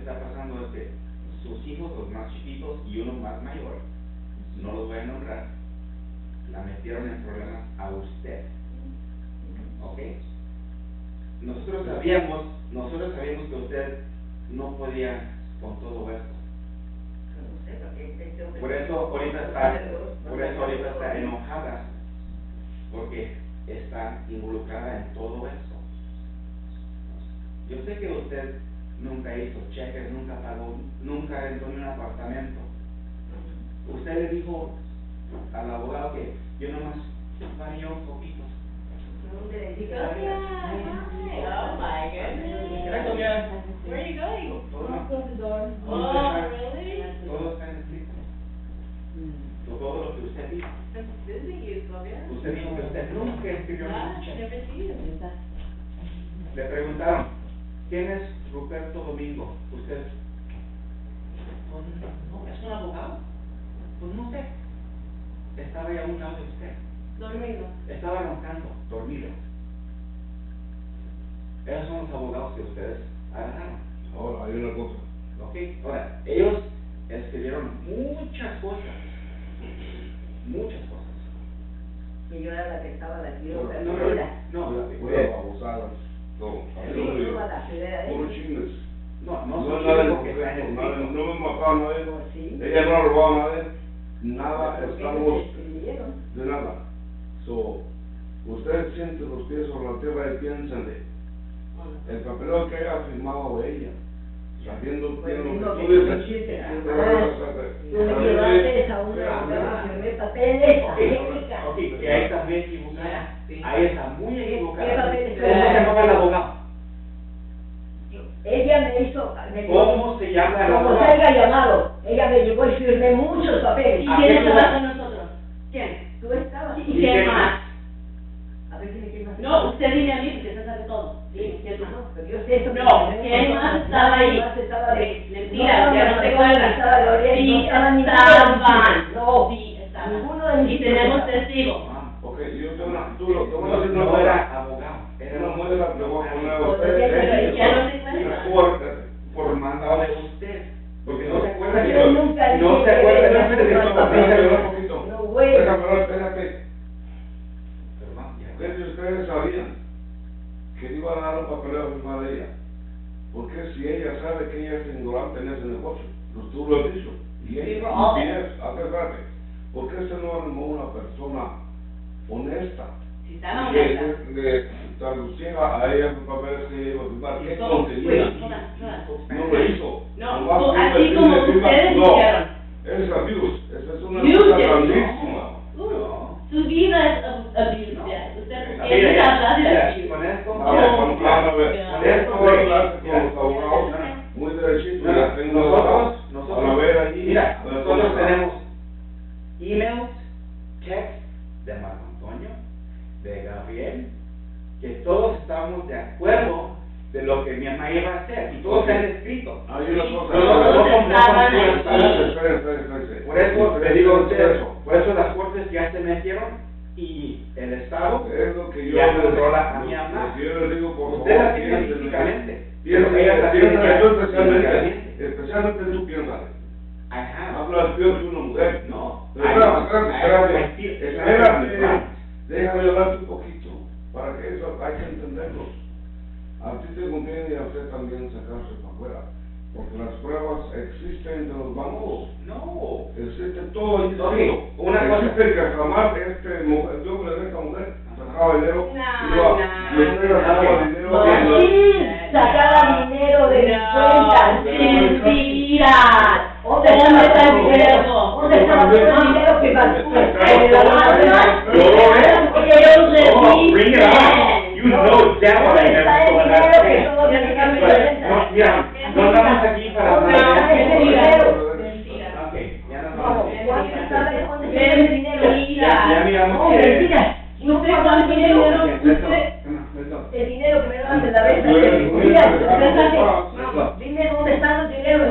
está pasando es que sus hijos, los más chiquitos y uno más mayor, no los voy a nombrar, la metieron en problemas a usted. ¿Ok? Nosotros sabíamos que usted no podía con todo esto. Por eso ahorita está enojada, porque está involucrada en todo esto. Yo sé que usted nunca hizo cheques, nunca pagó, nunca rentó en un apartamento. Usted le dijo al abogado que yo nomás varía un poquito. Oh my goodness. Where are you going? Oh, really? Todo está escrito. Todo lo que usted dijo. Usted dijo que usted nunca escribió un cheque. Le preguntaron, ¿quién es Ruperto Domingo? Usted, pues no, es un abogado. Pues no sé. Estaba ahí a un lado de usted. Dormido. Estaba roncando, dormido. Esos son los abogados que ustedes agarraron. Ahora, hay una cosa. Ok, ahora, ellos escribieron muchas cosas. Muchas cosas. Y yo era la que estaba la quirosa. No, Fuera abusadas. Todo. Puro chismes. no No son nada chicos que están no escritos. me mataba a nadie. Sí. Ella no ha robado a nadie. Nada, estamos Escribieron. de nada. So, ustedes sienten los pies sobre la tierra y piénsenle. El papeleo que haya firmado ella, sabiendo bien lo que tú dices. Tú me llevaste a una firmé papeles. Ok, que ahí está bien equivocada. Ahí está muy equivocada. ¿Qué papeles? ¿Cómo se llama el abogado? Ella me hizo. ¿Cómo se llama el Como abogado? se haya llamado. Ella me llevó y firmé muchos papeles. ¿Y quién estaba con nosotros? ¿Quién? Tú estabas. ¿Y quién más? A ver, dime quién más. No, usted dime a mí, porque usted sabe todo. Dime, ¿quién más? Pero yo sé eso. No, ¿quién más estaba ahí? Mentira, ya no te acuerdas. Sí, estaban. No, Sí, estaban. ninguno de mis Y tenemos hijos. testigos. Ok, yo tengo una, tú lo, te voy a decir una No cosa. era abogado. Era Una muestra que voy a poner a Pero usted. ya no se acuerda. Por mandado de usted. Porque no se acuerda Yo nunca no dije se acuerda que de ella usted. firmó papeles. un poquito. No, güey. Déjame, espérate. Perdón, ya. ¿Qué si ustedes sabían que le iban a dar un papeleo a firmar a ella? Porque si ella sabe que ella es ignorante en ese negocio, tú lo has dicho. Y ella espérate. ¿Por qué usted no armó una persona honesta? Si estaba honesta. Le traduciera a ella los papeles que ella iba a firmar. ¿Qué Todo, contenía? No lo hizo. No, Nomás tú, firma, así como firma. ustedes No, hicieron. es abuse. Esa es una Abuse. cosa grandísima. No. Su vida es abuse. Usted, Mira, él habla de mira, abuse. con esto, Con esto voy a hablar con los abogados muy derechito. Mira, Nosotros, a la ver allí. Mira, nosotros tenemos emails, texts de Marco Antonio, de Gabriel, que todos estamos de acuerdo de lo que mi mamá iba a hacer, y todos se han escrito. Hay una cosa. Espera. Por eso le digo a usted, por eso las cortes ya se metieron y el Estado Es lo que yo ya les controla a mi mamá. Lo que yo les digo, por favor. Usted la tiene físicamente. Especialmente tú piensas. Ajá. Hablas peor que una mujer. No. Espérate. Déjame hablarte un poquito, para que eso hay que entenderlo. A ti te conviene y a usted también sacarse para afuera, porque las pruebas existen de los bancos. No. Existe todo ahí. Okay, una cosa. Existe que jamás el hombre de esta mujer sacaba dinero No, y usted sacaba dinero. Machín, sacaba dinero de mi cuenta. Mentira. ¿Dónde está el dinero? ¿Dónde está el dinero que va Bring it on. You know damn well I never saw that. No, mira, no estamos aquí para hablar de eso. Mentira. Ok, ya nos vamos. Ya miramos que... ¿Usted cuánto dinero? El dinero que me dan de la venta. Dime dónde están los dineros